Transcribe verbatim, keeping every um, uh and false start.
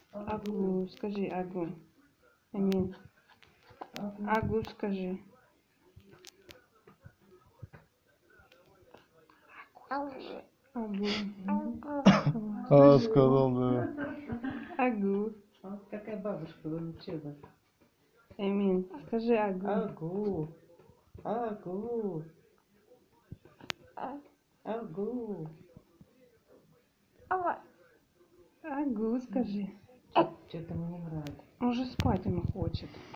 Агу, скажи агу. Эмин. Агу скажи. Агу. А, сказал, да. Агу. Какая бабушка его учила? Эмин, скажи агу. Агу. Агу. Агу. Агу скажи. Что-то ему не нравится. Уже спать ему хочет.